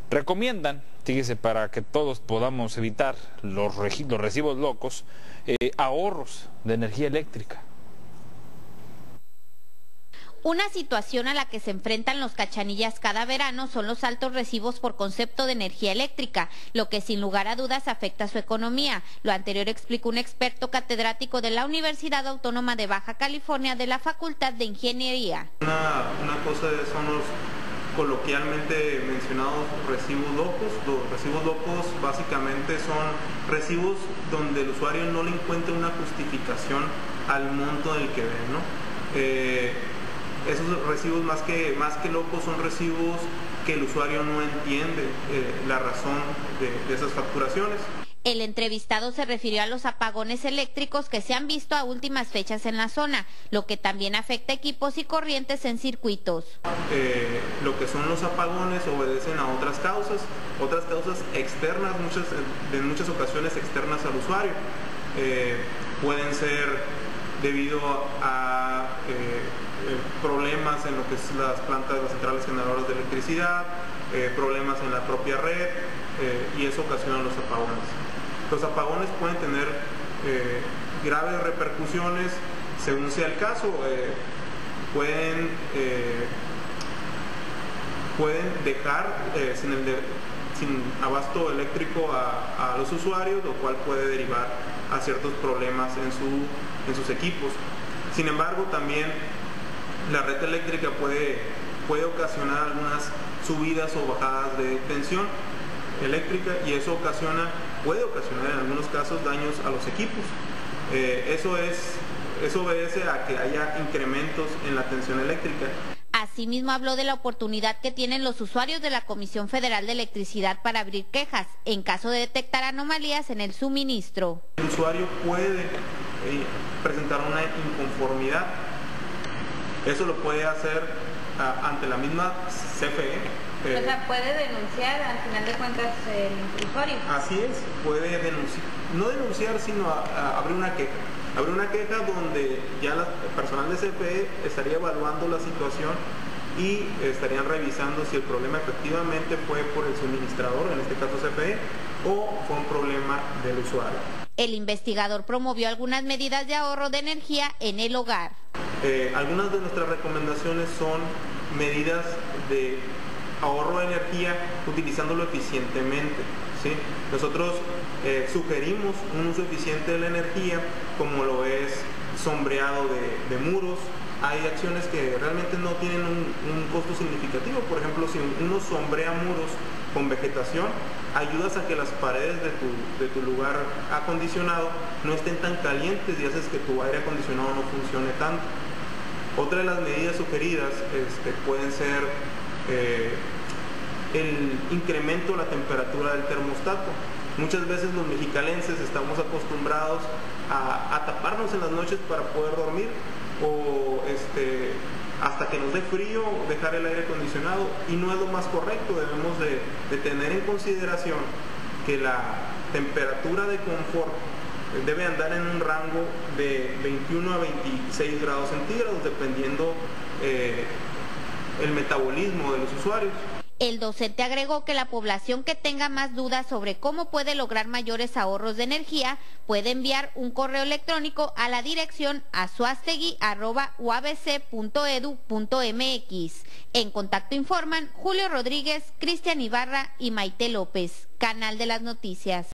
Recomiendan, fíjese, para que todos podamos evitar los recibos locos, ahorros de energía eléctrica. Una situación a la que se enfrentan los Cachanillas cada verano son los altos recibos por concepto de energía eléctrica, lo que sin lugar a dudas afecta a su economía. Lo anterior explicó un experto catedrático de la Universidad Autónoma de Baja California de la Facultad de Ingeniería. Una cosa son los coloquialmente mencionados recibos locos. Los recibos locos básicamente son recibos donde el usuario no le encuentra una justificación al monto del que ve, ¿no? Esos recibos más que locos son recibos que el usuario no entiende la razón de esas facturaciones. El entrevistado se refirió a los apagones eléctricos que se han visto a últimas fechas en la zona, lo que también afecta equipos y corrientes en circuitos. Lo que son los apagones obedecen a otras causas externas, en muchas ocasiones externas al usuario. Pueden ser debido a problemas en lo que es las centrales generadoras de electricidad, problemas en la propia red, y eso ocasiona los apagones. Los apagones pueden tener graves repercusiones según sea el caso. Pueden dejar sin abasto eléctrico a los usuarios, lo cual puede derivar a ciertos problemas en sus equipos. Sin embargo, también la red eléctrica puede ocasionar algunas subidas o bajadas de tensión eléctrica, y eso puede ocasionar en algunos casos daños a los equipos. Eso obedece a que haya incrementos en la tensión eléctrica. Asimismo, habló de la oportunidad que tienen los usuarios de la Comisión Federal de Electricidad para abrir quejas en caso de detectar anomalías en el suministro. El usuario puede presentar una inconformidad. Eso lo puede hacer ante la misma CFE. O sea, puede denunciar al final de cuentas el usuario. Así es, puede denunciar, no denunciar, sino abrir una queja. Abrir una queja donde ya el personal de CFE estaría evaluando la situación y estarían revisando si el problema efectivamente fue por el suministrador, en este caso CFE, o fue un problema del usuario. El investigador promovió algunas medidas de ahorro de energía en el hogar. Algunas de nuestras recomendaciones son medidas de ahorro de energía utilizándolo eficientemente, ¿sí? Nosotros sugerimos un uso eficiente de la energía, como lo es sombreado de muros. Hay acciones que realmente no tienen un costo significativo. Por ejemplo, si uno sombrea muros con vegetación, ayudas a que las paredes de tu lugar acondicionado no estén tan calientes y haces que tu aire acondicionado no funcione tanto. Otra de las medidas sugeridas pueden ser el incremento de la temperatura del termostato. Muchas veces los mexicalenses estamos acostumbrados a taparnos en las noches para poder dormir, o hasta que nos dé frío dejar el aire acondicionado, y no es lo más correcto. Debemos de tener en consideración que la temperatura de confort debe andar en un rango de 21 a 26 grados centígrados, dependiendo el metabolismo de los usuarios. El docente agregó que la población que tenga más dudas sobre cómo puede lograr mayores ahorros de energía puede enviar un correo electrónico a la dirección azuastegui@uabc.edu.mx. En contacto informan Julio Rodríguez, Cristian Ibarra y Maite López. Canal de las Noticias.